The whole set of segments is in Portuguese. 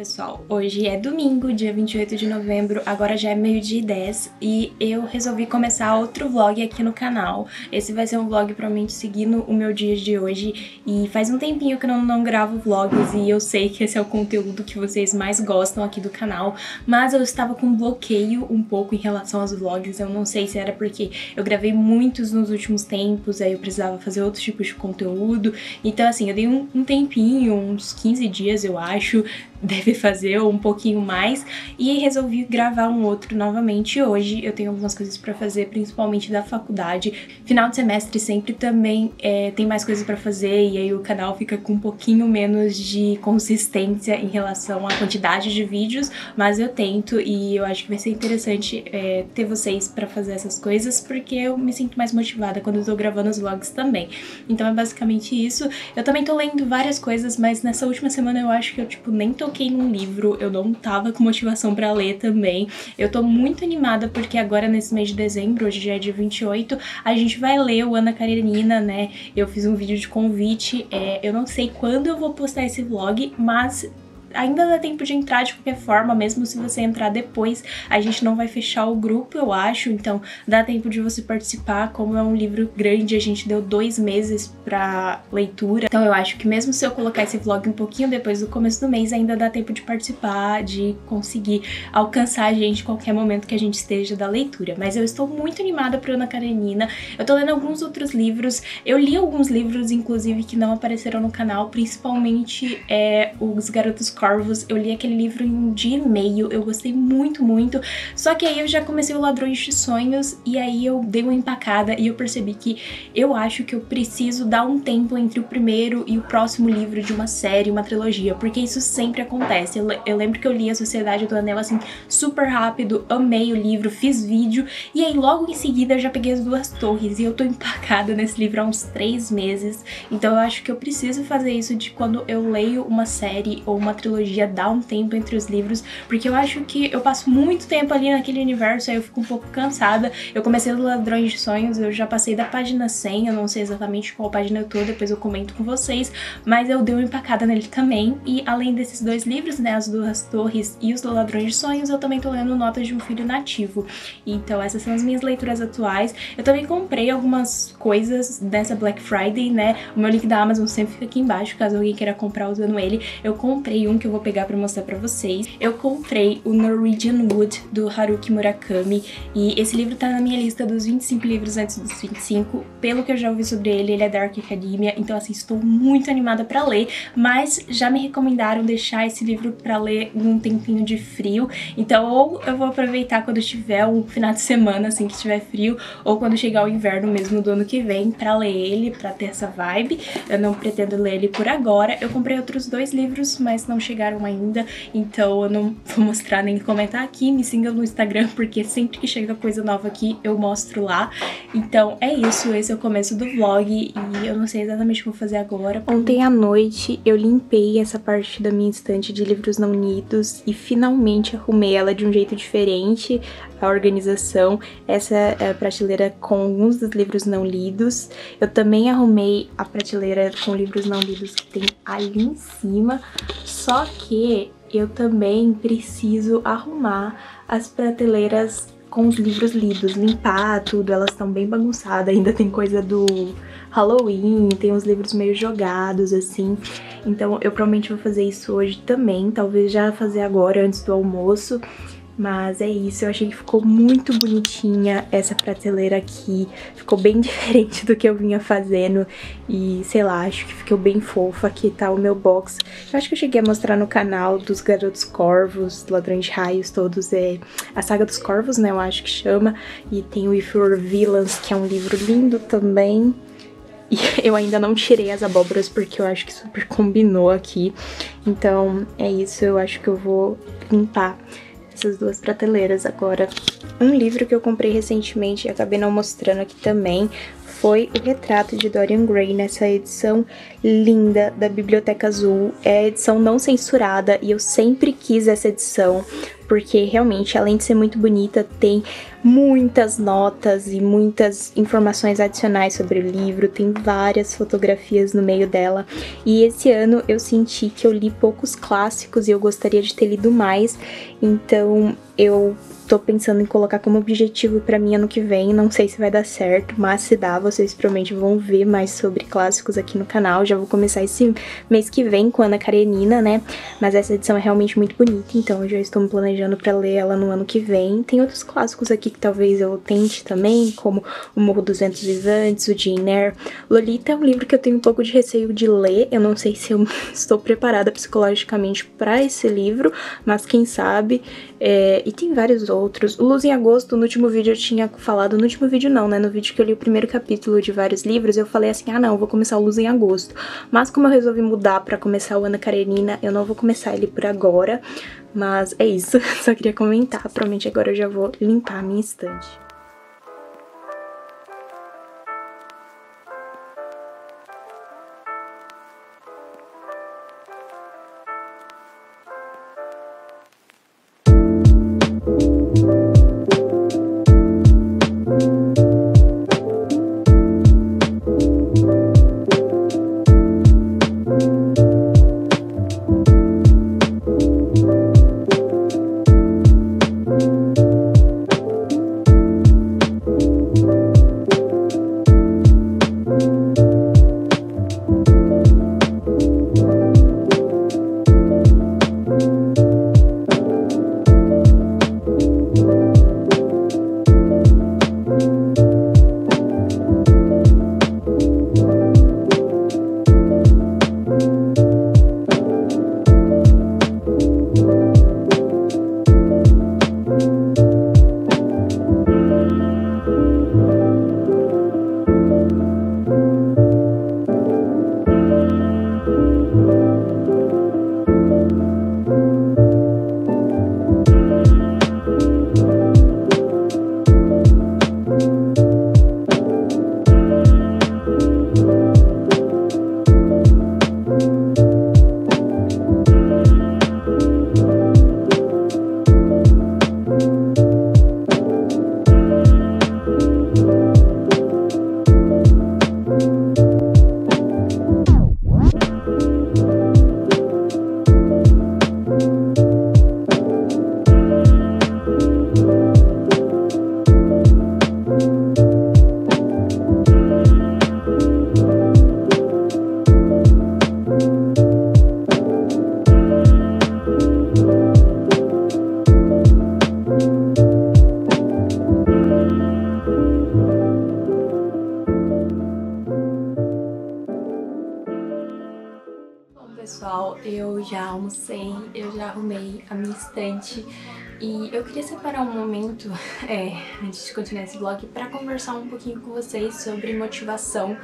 pessoal, hoje é domingo, dia 28 de novembro, agora já é meio-dia e 10 e eu resolvi começar outro vlog aqui no canal. Esse vai ser um vlog provavelmente seguindo o meu dia de hoje e faz um tempinho que eu não gravo vlogs e eu sei que esse é o conteúdo que vocês mais gostam aqui do canal, mas eu estava com um bloqueio um pouco em relação aos vlogs. Eu não sei se era porque eu gravei muitos nos últimos tempos, aí eu precisava fazer outros tipos de conteúdo, então assim, eu dei um tempinho, uns 15 dias eu acho, deve fazer um pouquinho mais, e resolvi gravar um outro novamente hoje. Eu tenho algumas coisas pra fazer, principalmente da faculdade. Final de semestre sempre também tem mais coisas pra fazer, e aí o canal fica com um pouquinho menos de consistência em relação à quantidade de vídeos, mas eu tento e eu acho que vai ser interessante ter vocês pra fazer essas coisas, porque eu me sinto mais motivada quando eu tô gravando os vlogs também. Então é basicamente isso. Eu também tô lendo várias coisas, mas nessa última semana eu acho que eu nem toquei num livro, eu não tava com motivação pra ler também. Eu tô muito animada porque agora nesse mês de dezembro, hoje já é dia 28, a gente vai ler o Ana Karenina, né? Eu fiz um vídeo de convite, eu não sei quando eu vou postar esse vlog, mas ainda dá tempo de entrar de qualquer forma, mesmo se você entrar depois, a gente não vai fechar o grupo, eu acho, então dá tempo de você participar. Como é um livro grande, a gente deu 2 meses pra leitura, então eu acho que mesmo se eu colocar esse vlog um pouquinho depois do começo do mês, ainda dá tempo de participar, de conseguir alcançar a gente em qualquer momento que a gente esteja da leitura. Mas eu estou muito animada pra Ana Karenina, eu tô lendo alguns outros livros, eu li alguns livros, inclusive, que não apareceram no canal, principalmente Os Garotos Corvos. Eu li aquele livro em um dia e meio, eu gostei muito, muito, só que aí eu já comecei o Ladrões de Sonhos e aí eu dei uma empacada e eu percebi que eu acho que eu preciso dar um tempo entre o primeiro e o próximo livro de uma série, uma trilogia, porque isso sempre acontece. Eu lembro que eu li A Sociedade do Anel assim, super rápido, amei o livro, fiz vídeo, e aí logo em seguida eu já peguei As Duas Torres e eu tô empacada nesse livro há uns 3 meses, então eu acho que eu preciso fazer isso de quando eu leio uma série ou uma trilogia, dar um tempo entre os livros, porque eu acho que eu passo muito tempo ali naquele universo, aí eu fico um pouco cansada. Eu comecei os Ladrões de Sonhos, eu já passei da página 100, eu não sei exatamente qual página eu tô, depois eu comento com vocês, mas eu dei uma empacada nele também. E além desses 2 livros, né, As Duas Torres e Os Ladrões de Sonhos, eu também tô lendo Notas de um Filho Nativo. Então essas são as minhas leituras atuais. Eu também comprei algumas coisas dessa Black Friday, né, o meu link da Amazon sempre fica aqui embaixo, caso alguém queira comprar usando ele. Eu comprei um que eu vou pegar pra mostrar pra vocês. Eu comprei o Norwegian Wood, do Haruki Murakami, e esse livro tá na minha lista dos 25 livros antes dos 25. Pelo que eu já ouvi sobre ele, ele é Dark Academia, então assim, estou muito animada pra ler, mas já me recomendaram deixar esse livro pra ler num tempinho de frio, então ou eu vou aproveitar quando tiver um final de semana, assim, que tiver frio, ou quando chegar o inverno mesmo do ano que vem, pra ler ele, pra ter essa vibe. Eu não pretendo ler ele por agora. Eu comprei outros 2 livros, mas não chegaram ainda, então eu não vou mostrar nem comentar aqui. Me sigam no Instagram, porque sempre que chega coisa nova aqui, eu mostro lá. Então é isso, esse é o começo do vlog, e eu não sei exatamente o que vou fazer agora. Ontem à noite eu limpei essa parte da minha estante de livros não lidos, e finalmente arrumei ela de um jeito diferente, a organização. Essa é a prateleira com alguns dos livros não lidos. Eu também arrumei a prateleira com livros não lidos que tem ali em cima, só que eu também preciso arrumar as prateleiras com os livros lidos, limpar tudo. Elas estão bem bagunçadas, ainda tem coisa do Halloween, tem uns livros meio jogados assim, então eu provavelmente vou fazer isso hoje também, talvez já fazer agora antes do almoço. Mas é isso, eu achei que ficou muito bonitinha essa prateleira aqui, ficou bem diferente do que eu vinha fazendo e sei lá, acho que ficou bem fofa. Aqui tá o meu box, eu acho que eu cheguei a mostrar no canal, dos Garotos Corvos, Ladrões de Raios, todos, a Saga dos Corvos, né, eu acho que chama, e tem o If Your Villains, que é um livro lindo também. E eu ainda não tirei as abóboras porque eu acho que super combinou aqui, então é isso, eu acho que eu vou limpar essas 2 prateleiras agora. Um livro que eu comprei recentemente e acabei não mostrando aqui também foi O Retrato de Dorian Gray, nessa edição linda da Biblioteca Azul. É a edição não censurada e eu sempre quis essa edição, porque realmente, além de ser muito bonita, tem muitas notas e muitas informações adicionais sobre o livro, tem várias fotografias no meio dela. E esse ano eu senti que eu li poucos clássicos e eu gostaria de ter lido mais, então eu tô pensando em colocar como objetivo pra mim ano que vem, não sei se vai dar certo, mas se dá, vocês provavelmente vão ver mais sobre clássicos aqui no canal. Já vou começar esse mês que vem com Ana Karenina, né, mas essa edição é realmente muito bonita, então eu já estou me planejando pra ler ela no ano que vem. Tem outros clássicos aqui que talvez eu tente também, como O Morro dos Ventos Vivantes, o Jane Eyre. Lolita é um livro que eu tenho um pouco de receio de ler, eu não sei se eu estou preparada psicologicamente pra esse livro, mas quem sabe. E tem vários outros. O Luz em Agosto, no último vídeo eu tinha falado, no último vídeo não, né, no vídeo que eu li o primeiro capítulo de vários livros, eu falei assim, ah não, eu vou começar o Luz em Agosto. Mas como eu resolvi mudar pra começar o Ana Karenina, eu não vou começar ele por agora, mas é isso, só queria comentar, provavelmente agora eu já vou limpar a minha estante. Pessoal, eu já almocei, eu já arrumei a minha estante e eu queria separar um momento, antes de continuar esse vlog, pra conversar um pouquinho com vocês sobre motivação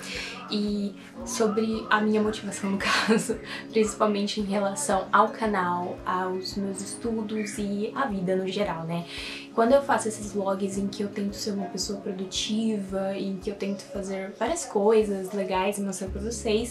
e sobre a minha motivação no caso, principalmente em relação ao canal, aos meus estudos e à vida no geral, né? Quando eu faço esses vlogs em que eu tento ser uma pessoa produtiva, em que eu tento fazer várias coisas legais e mostrar pra vocês,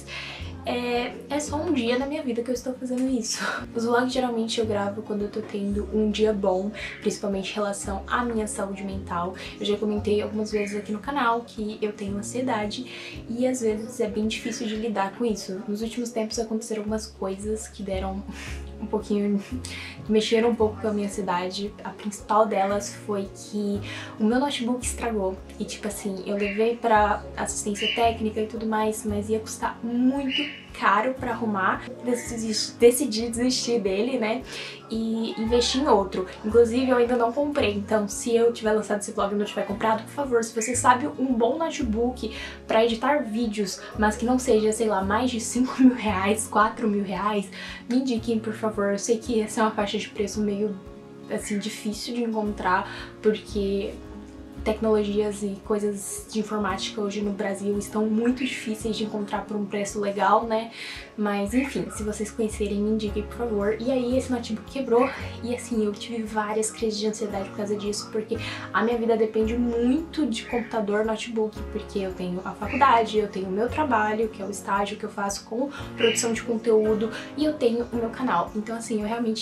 é só um dia na minha vida que eu estou fazendo isso. Os vlogs geralmente eu gravo quando eu tô tendo um dia bom, principalmente em relação à minha saúde mental. Eu já comentei algumas vezes aqui no canal que eu tenho ansiedade e às vezes é bem difícil de lidar com isso. Nos últimos tempos aconteceram algumas coisas que deram um pouquinho, que mexeram um pouco com a minha ansiedade. A principal delas foi que o meu notebook estragou e tipo assim, eu levei pra assistência técnica e tudo mais, mas ia custar muito caro pra arrumar. Decidi desistir dele, né, e investir em outro. Inclusive eu ainda não comprei, então se eu tiver lançado esse vlog e não tiver comprado, por favor, se você sabe um bom notebook pra editar vídeos, mas que não seja, sei lá, mais de 5 mil reais, 4 mil reais, me indiquem, por favor. Eu sei que essa é uma faixa de preço meio, assim, difícil de encontrar, porque tecnologias e coisas de informática hoje no Brasil estão muito difíceis de encontrar por um preço legal, né? Mas enfim, se vocês conhecerem, me indiquem, por favor. E aí esse notebook quebrou e assim, eu tive várias crises de ansiedade por causa disso, porque a minha vida depende muito de computador, notebook, porque eu tenho a faculdade, eu tenho o meu trabalho, que é o estágio que eu faço com produção de conteúdo, e eu tenho o meu canal. Então assim, eu realmente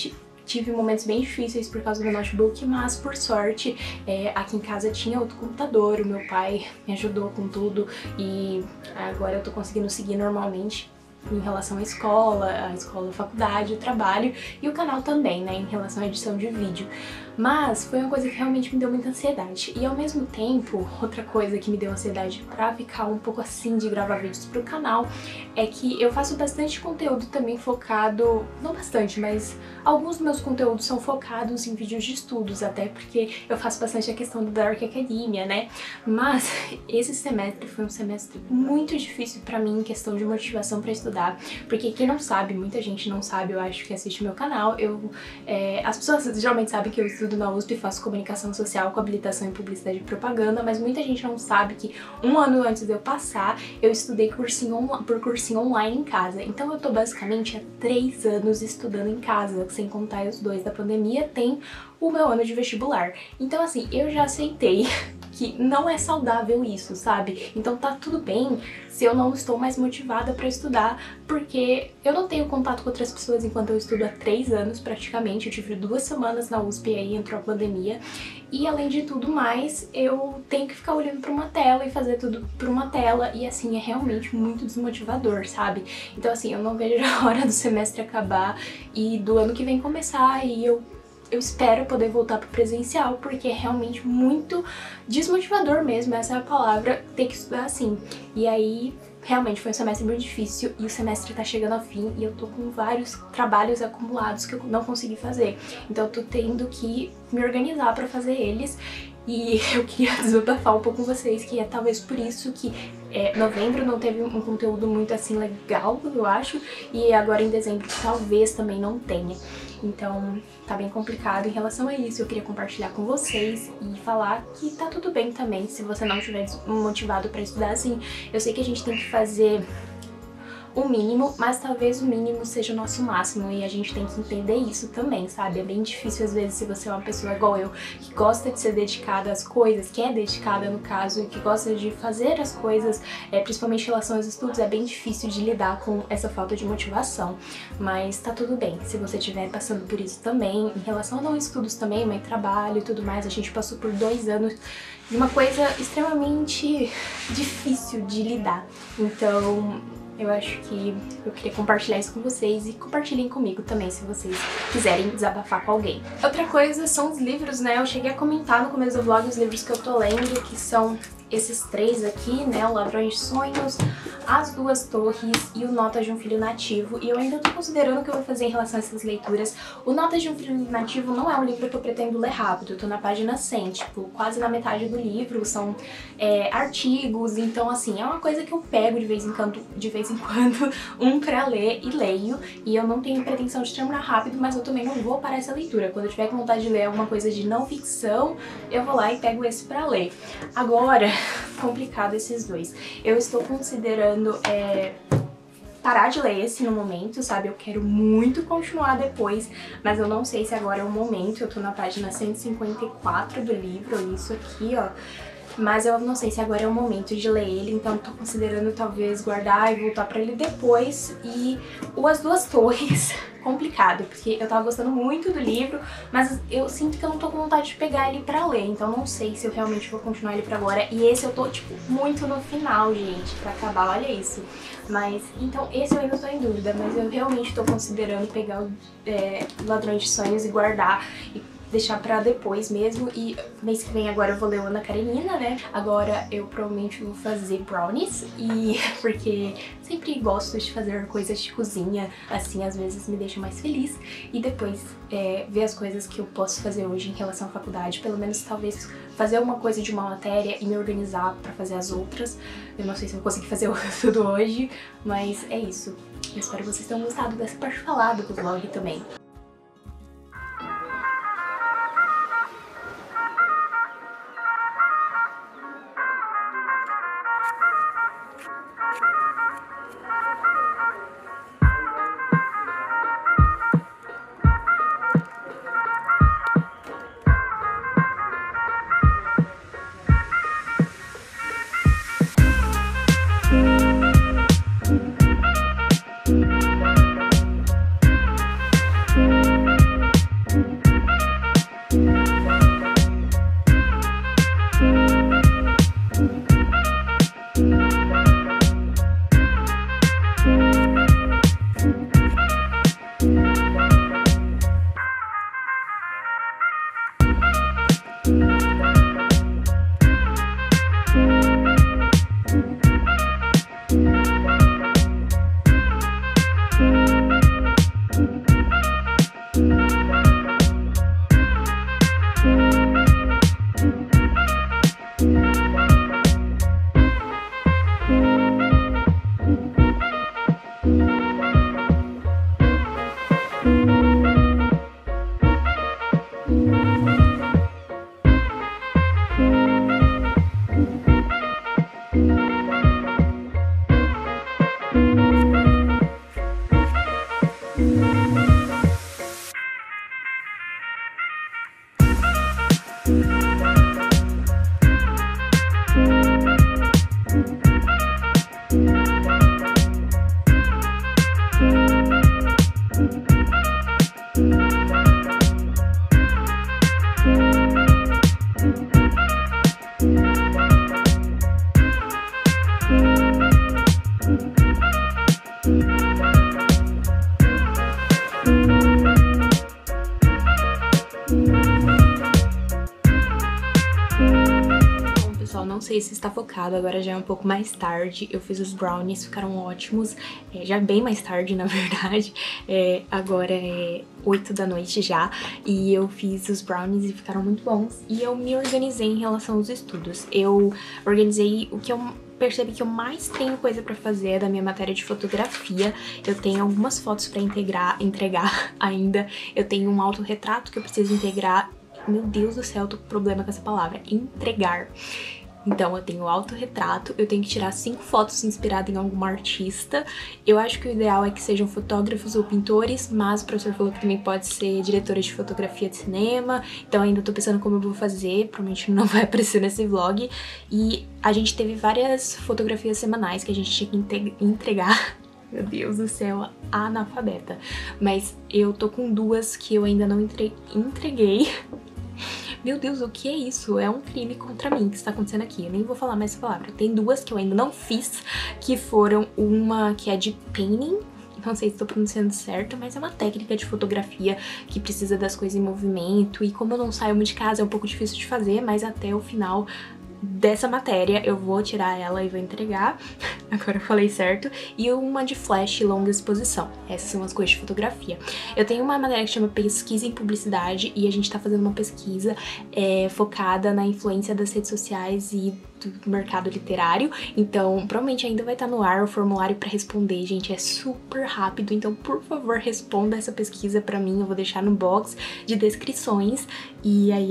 tive momentos bem difíceis por causa do notebook, mas por sorte aqui em casa tinha outro computador, o meu pai me ajudou com tudo e agora eu tô conseguindo seguir normalmente em relação à escola, faculdade, o trabalho e o canal também, né, em relação à edição de vídeo. Mas foi uma coisa que realmente me deu muita ansiedade. E ao mesmo tempo, outra coisa que me deu ansiedade pra ficar um pouco assim de gravar vídeos pro canal é que eu faço bastante conteúdo também focado, não bastante, mas alguns dos meus conteúdos são focados em vídeos de estudos, até porque eu faço bastante a questão do Dark Academia, né? Mas esse semestre foi um semestre muito difícil pra mim em questão de motivação pra estudar, porque quem não sabe, muita gente não sabe, eu acho que assiste meu canal, as pessoas geralmente sabem que eu estudo na USP e faço comunicação social com habilitação em publicidade e propaganda, mas muita gente não sabe que um ano antes de eu passar, eu estudei por cursinho online em casa. Então eu tô basicamente há 3 anos estudando em casa, sem contar os 2 da pandemia, tem o meu ano de vestibular. Então assim, eu já aceitei que não é saudável isso, sabe? Então tá tudo bem se eu não estou mais motivada pra estudar, porque eu não tenho contato com outras pessoas enquanto eu estudo há 3 anos praticamente. Eu tive 2 semanas na USP e aí entrou a pandemia. E além de tudo mais, eu tenho que ficar olhando pra uma tela e fazer tudo por uma tela, e assim, é realmente muito desmotivador, sabe? Então assim, eu não vejo a hora do semestre acabar e do ano que vem começar, e eu espero poder voltar pro presencial, porque é realmente muito desmotivador mesmo, essa é a palavra, ter que estudar assim. E aí, realmente foi um semestre muito difícil e o semestre tá chegando ao fim e eu tô com vários trabalhos acumulados que eu não consegui fazer. Então eu tô tendo que me organizar pra fazer eles. E eu queria desabafar um pouco com vocês, que é talvez por isso que novembro não teve um conteúdo muito assim legal, eu acho, e agora em dezembro talvez também não tenha. Então tá bem complicado em relação a isso. Eu queria compartilhar com vocês e falar que tá tudo bem também se você não estiver motivado pra estudar assim. Eu sei que a gente tem que fazer o mínimo, mas talvez o mínimo seja o nosso máximo e a gente tem que entender isso também, sabe? É bem difícil às vezes se você é uma pessoa igual eu, que gosta de ser dedicada às coisas, que é dedicada no caso, e que gosta de fazer as coisas, principalmente em relação aos estudos, é bem difícil de lidar com essa falta de motivação. Mas tá tudo bem, se você estiver passando por isso também, em relação a não estudos também, mas trabalho e tudo mais, a gente passou por 2 anos de uma coisa extremamente difícil de lidar. Então eu acho que eu queria compartilhar isso com vocês e compartilhem comigo também se vocês quiserem desabafar com alguém. Outra coisa são os livros, né? Eu cheguei a comentar no começo do vlog os livros que eu tô lendo, que são esses 3 aqui, né? O Ladrões de Sonhos, As Duas Torres e o Notas de um Filho Nativo. E eu ainda tô considerando o que eu vou fazer em relação a essas leituras. O Notas de um Filho Nativo não é um livro que eu pretendo ler rápido. Eu tô na página 100, tipo, quase na metade do livro. São artigos, então assim, é uma coisa que eu pego de vez em quando um pra ler e leio. E eu não tenho pretensão de terminar rápido, mas eu também não vou parar essa leitura. Quando eu tiver com vontade de ler alguma coisa de não ficção, eu vou lá e pego esse pra ler. Agora, complicado esses 2. Eu estou considerando parar de ler esse no momento, sabe? Eu quero muito continuar depois, mas eu não sei se agora é o momento. Eu tô na página 154 do livro, isso aqui, ó. Mas eu não sei se agora é o momento de ler ele, então tô considerando talvez guardar e voltar pra ele depois. E o As Duas Torres, complicado, porque eu tava gostando muito do livro, mas eu sinto que eu não tô com vontade de pegar ele pra ler, então não sei se eu realmente vou continuar ele pra agora. E esse eu tô, tipo, muito no final, gente, pra acabar, olha isso. Mas, então, esse eu ainda tô em dúvida, mas eu realmente tô considerando pegar o Ladrões de Sonhos e guardar e deixar pra depois mesmo. E mês que vem agora eu vou ler o Ana Karenina, né? Agora eu provavelmente vou fazer brownies, e porque sempre gosto de fazer coisas de cozinha, assim, às vezes me deixa mais feliz. E depois ver as coisas que eu posso fazer hoje em relação à faculdade, pelo menos talvez fazer uma coisa de uma matéria e me organizar pra fazer as outras. Eu não sei se eu vou conseguir fazer tudo hoje, mas é isso. Eu espero que vocês tenham gostado dessa parte falada do vlog também. Não sei se está focado, agora já é um pouco mais tarde. Eu fiz os brownies, ficaram ótimos, já bem mais tarde na verdade. Agora é 8 da noite já, e eu fiz os brownies e ficaram muito bons. E eu me organizei em relação aos estudos. Eu organizei o que eu percebi que eu mais tenho coisa pra fazer da minha matéria de fotografia. Eu tenho algumas fotos pra entregar ainda. Eu tenho um autorretrato que eu preciso integrar. Meu Deus do céu, eu tô com problema com essa palavra, entregar. Então eu tenho autorretrato, eu tenho que tirar 5 fotos inspiradas em alguma artista. Eu acho que o ideal é que sejam fotógrafos ou pintores, mas o professor falou que também pode ser diretora de fotografia de cinema. Então ainda tô pensando como eu vou fazer, provavelmente não vai aparecer nesse vlog. E a gente teve várias fotografias semanais que a gente tinha que entregar. Meu Deus do céu, analfabeta. Mas eu tô com 2 que eu ainda não entreguei. Meu Deus, o que é isso? É um crime contra mim que está acontecendo aqui. Eu nem vou falar mais essa palavra. Tem 2 que eu ainda não fiz, que foram uma que é de painting. Não sei se estou pronunciando certo, mas é uma técnica de fotografia que precisa das coisas em movimento. E como eu não saio muito de casa, é um pouco difícil de fazer, mas até o final dessa matéria eu vou tirar ela e vou entregar. Agora eu falei certo. E uma de flash e longa exposição. Essas são as coisas de fotografia. Eu tenho uma matéria que chama Pesquisa em Publicidade e a gente tá fazendo uma pesquisa focada na influência das redes sociais e do mercado literário. Então, provavelmente ainda vai estar no ar o formulário pra responder, gente. É super rápido, então por favor responda essa pesquisa pra mim. Eu vou deixar no box de descrições. E aí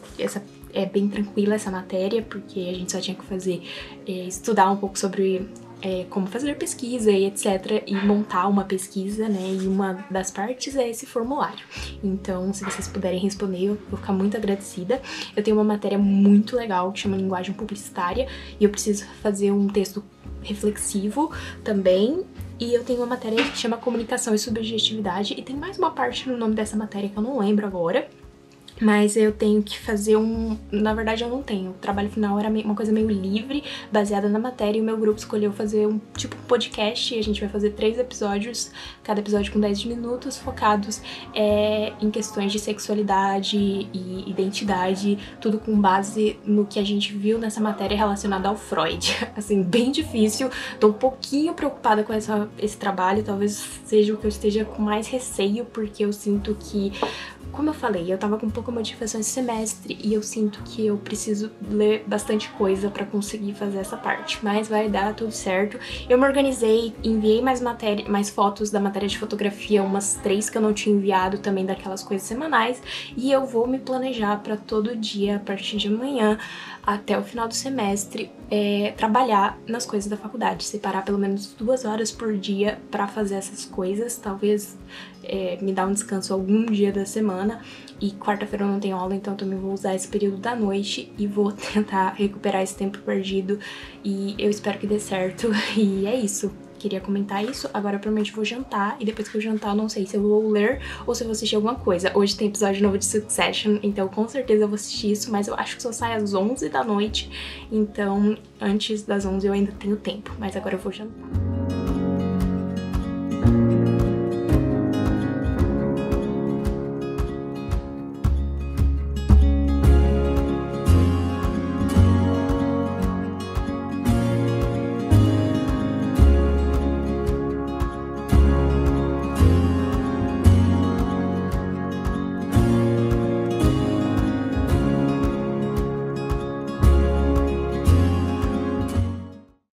é bem tranquila essa matéria, porque a gente só tinha que fazer, estudar um pouco sobre como fazer pesquisa e etc. E montar uma pesquisa, né? E uma das partes é esse formulário. Então, se vocês puderem responder, eu vou ficar muito agradecida. Eu tenho uma matéria muito legal que chama Linguagem Publicitária e eu preciso fazer um texto reflexivo também. E eu tenho uma matéria que chama Comunicação e Subjetividade e tem mais uma parte no nome dessa matéria que eu não lembro agora. Mas eu tenho que fazer Na verdade eu não tenho. O trabalho final era uma coisa meio livre, baseada na matéria, e o meu grupo escolheu fazer um podcast, e a gente vai fazer 3 episódios, cada episódio com 10 minutos, focados em questões de sexualidade e identidade, tudo com base no que a gente viu nessa matéria relacionada ao Freud. Assim, bem difícil, tô um pouquinho preocupada com esse trabalho, talvez seja o que eu esteja com mais receio, porque eu sinto que, como eu falei, eu tava com pouca motivação esse semestre e eu sinto que eu preciso ler bastante coisa pra conseguir fazer essa parte, mas vai dar tudo certo. Eu me organizei, enviei mais fotos da matéria de fotografia, umas 3 que eu não tinha enviado também, daquelas coisas semanais, e eu vou me planejar pra todo dia, a partir de amanhã até o final do semestre, trabalhar nas coisas da faculdade, separar pelo menos 2 horas por dia pra fazer essas coisas, talvez me dar um descanso algum dia da semana. E quarta-feira eu não tenho aula, então eu também vou usar esse período da noite e vou tentar recuperar esse tempo perdido, e eu espero que dê certo. E é isso, queria comentar isso. Agora eu provavelmente vou jantar, e depois que eu jantar eu não sei se eu vou ler ou se eu vou assistir alguma coisa. Hoje tem episódio novo de Succession, então com certeza eu vou assistir isso, mas eu acho que só sai às 11 da noite, então antes das 11 eu ainda tenho tempo, mas agora eu vou jantar.